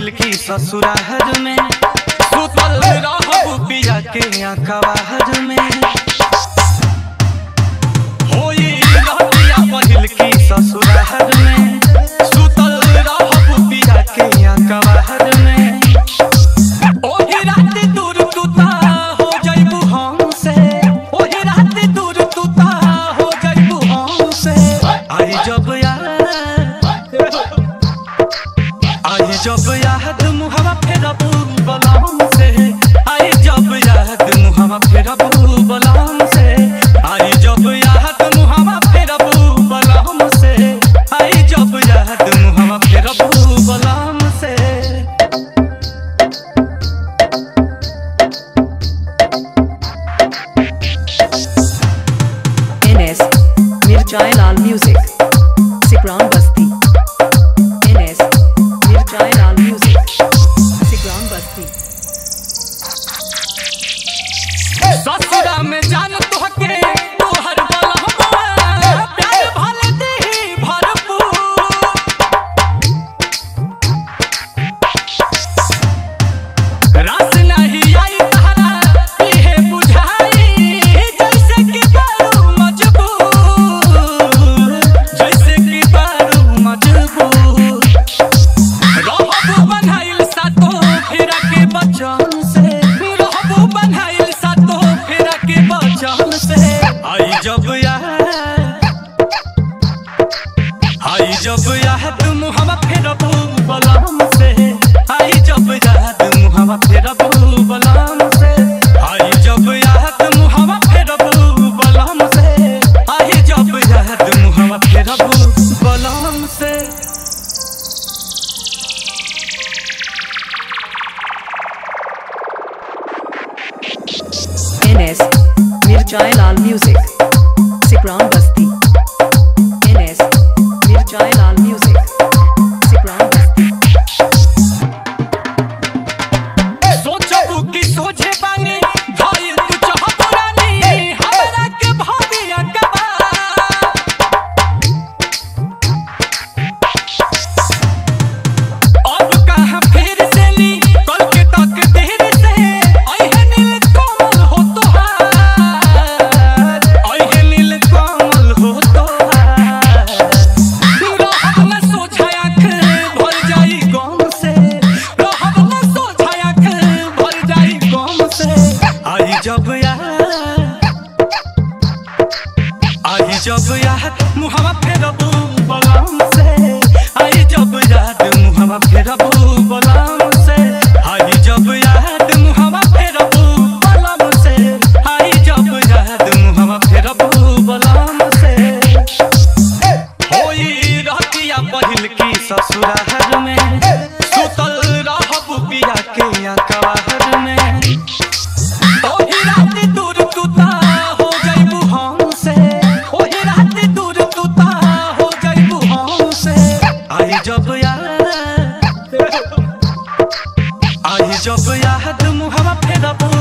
पहिल की ससुराल में सुतल रहबू पिया के अखबार में होई रहतिया पहिल की ससुराल में सुतल रहबू पिया के अखबार में ओही रात दूर तुता हो जाइबू हमसे ओही रात दूर तुता हो जाइबू हमसे आई जब याद मुहवा फेरबू बलम से आई जब याद मुहवा फेरबू बलम से आई जब याद मुहवा फेरबू बलम से आई जब याद मुहवा फेरबू बलम से NS मिर्चाई लाल म्यूजिक सिकरान बस्ती NS मिर्चाई लाल म्यूजिक सिकरान बस्ती ससुरा में जान तोहके तोहर बलहवा प्यार भले देही भरपूर रास नहीं आई तहरा इहे बुझाई जैसे कि बारू मजबूर जैसे कि बारू मजबूर रहबू बनाइल सातो फेरा के बचन से रहबू बनाइल सातो फेरा के बचन से आई जब याद मुहवा फेरबू बलम से आई जब याद मुहवा फेरबू बलम से आई जब याद मुहवा फेरबू बलम से आई जब याद मुहवा फेरबू बलम से NS मिर्चाई लाल म्यूजिक सिकरान बस्ती NS मिर्चाई लाल म्यूजिक सिकरान बस्ती सोचबू कि सोझे बानी धइल तू चहपुरानी हमरा के भाबिया कबा अब कहां फिर से ली कल के तक देर से अइहे नील कमल हो तोहार अइहे नील कमल हो तोहार रहब न सोझा आँख भर जाई गम से रहब न सोझा आँख भर जाई गम से आई जब याद मुहवा फेरबू बलम से आई जब याद मुहवा फेरबू बलम से आई जब याद मुहवा फेरबू बलम से आई जब याद मुहवा फेरबू बलम से होई रहतिया पहिल की ससुराल में सुतल रहबू पिया के अखबार में ओही रात दूर तुता हो जाइबू हमसे ओही रात दूर तुता हो जाइबू हमसे आई जब याद मुहवा फेरबू